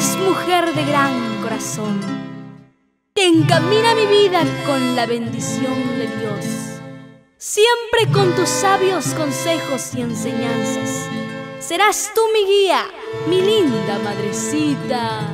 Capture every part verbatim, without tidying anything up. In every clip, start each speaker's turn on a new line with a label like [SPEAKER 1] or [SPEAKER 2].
[SPEAKER 1] Eres mujer de gran corazón, que encamina mi vida con la bendición de Dios, siempre con tus sabios consejos y enseñanzas. Serás tú mi guía, mi linda madrecita.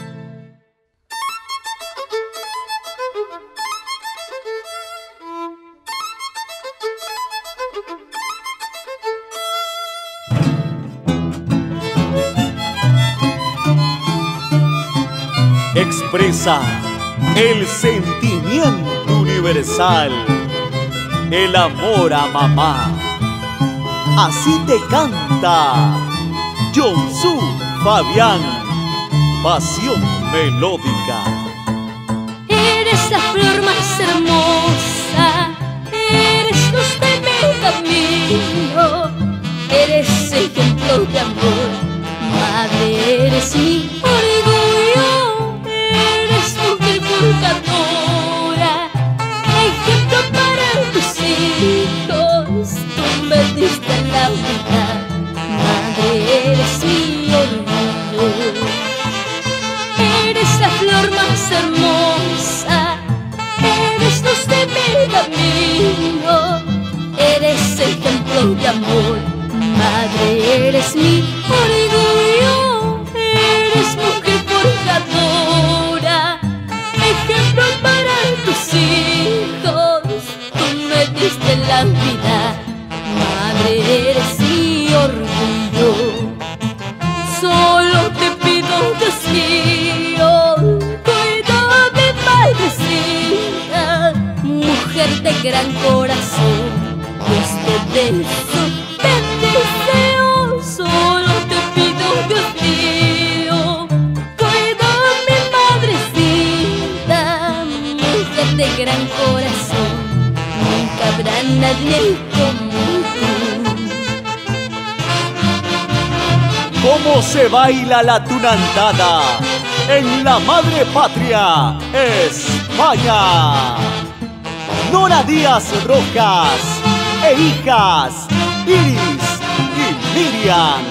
[SPEAKER 2] Expresa el sentimiento universal, el amor a mamá. Así te canta Jonsu Fabián, pasión melódica.
[SPEAKER 1] Eres la flor más hermosa, eres luz de mi camino, eres ejemplo de amor, madre, eres mi orgullo, eres mujer purgadora, ejemplo para tus hijos, tú me diste la vida, madre, eres mi orgullo. Eres la flor más hermosa, eres luz de mi camino, eres ejemplo de amor, madre, eres mi orgullo, eres mujer forjadora, ejemplo para tus hijos, tú me diste la vida, madre, eres mi orgullo. Solo te pido, Dios mío, cuídame, madrecita, mujer de gran corazón, Dios te dé su bendición. Solo te pido, Dios mío, cuídame, madrecita, mujer de gran corazón, nunca habrá nadie como tú.
[SPEAKER 2] ¿Cómo se baila la tunantada en la madre patria, España? Nora Díaz Rojas e hijas Iris y Miriam.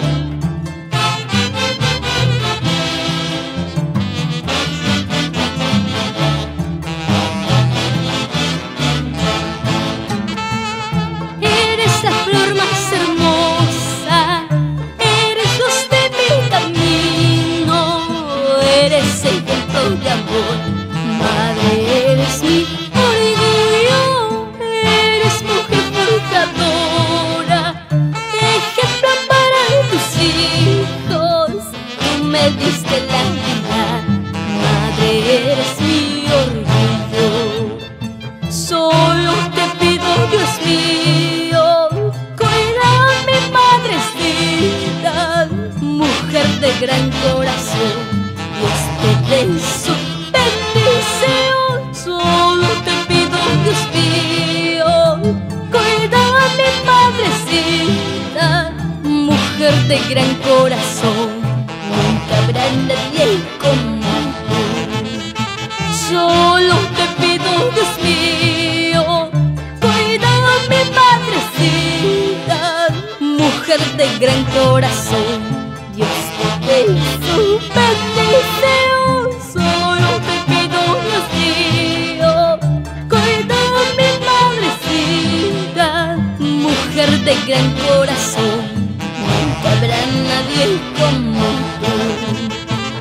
[SPEAKER 1] Eres la flor más hermosa, eres luz de mi camino, eres ejemplo de amor, madre, eres mi orgullo, eres mujer forjadora, ejemplo para tus hijos, tú me diste la vida, madre, eres mi orgullo. Solo te pido, Dios mío, cuídame, madrecita, mujer de gran corazón, Dios te dé su bendición. Solo te pido, Dios mío, cuídame, madrecita, mujer de gran corazón, nunca habrá nadie como tú. Solo te pido, Dios mío, cuídame, madrecita, mujer de gran corazón, Dios te dé su bendición. Solo te pido, Dios mío, cuídame, madrecita, mujer de gran corazón, nunca habrá nadie como tú.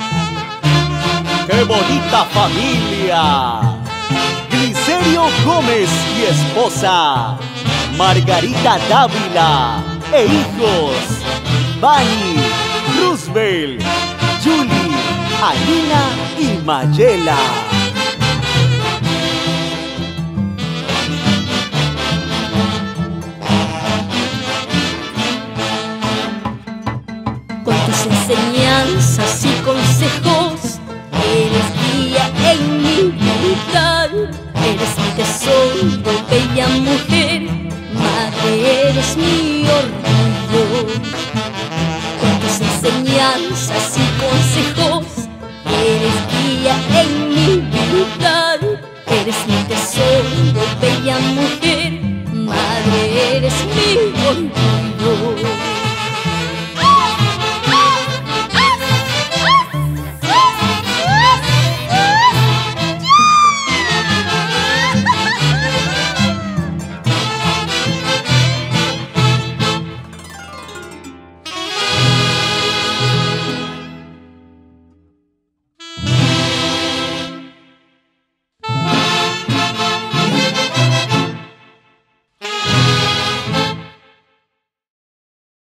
[SPEAKER 2] ¡Qué bonita familia! Glicerio Gómez y esposa, Margarita Dávila e hijos, Bani, Roosevelt, Julie, Alina y Mayela.
[SPEAKER 1] Con tus enseñanzas y consejos, eres guía en mi vida, eres mi tesoro, bella mujer, madre, eres mi orgullo. Con tus enseñanzas y consejos, eres guía en mi vida, eres mi tesoro, bella mujer, madre, eres mi orgullo.